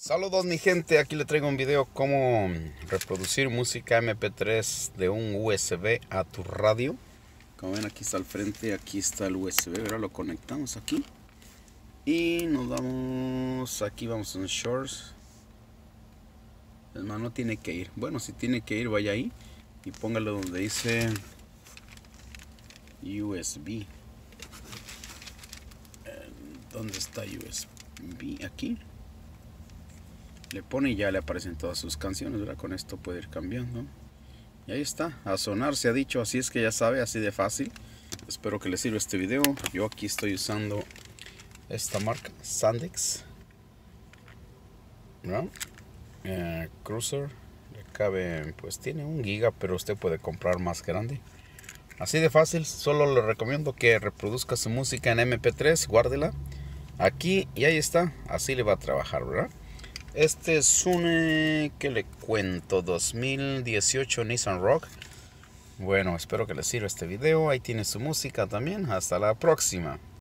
Saludos mi gente, aquí le traigo un video cómo reproducir música MP3 de un USB a tu radio. Como ven, aquí está al frente, aquí está el USB, ahora lo conectamos aquí y nos vamos, aquí vamos en Shorts. No tiene que ir, bueno, si tiene que ir vaya ahí y póngalo donde dice USB. ¿Dónde está USB? Aquí le pone y ya le aparecen todas sus canciones, ¿verdad? Con esto puede ir cambiando. Y ahí está, a sonar se ha dicho, así es que ya sabe, así de fácil. Espero que les sirva este video. Yo aquí estoy usando esta marca, Sandex, ¿no? Cruiser, le cabe, pues tiene 1 giga, pero usted puede comprar más grande. Así de fácil, solo le recomiendo que reproduzca su música en MP3, guárdela aquí y ahí está, así le va a trabajar, ¿verdad? Este es un, ¿qué le cuento? 2018 Nissan Rogue. Bueno, espero que les sirva este video. Ahí tiene su música también. Hasta la próxima.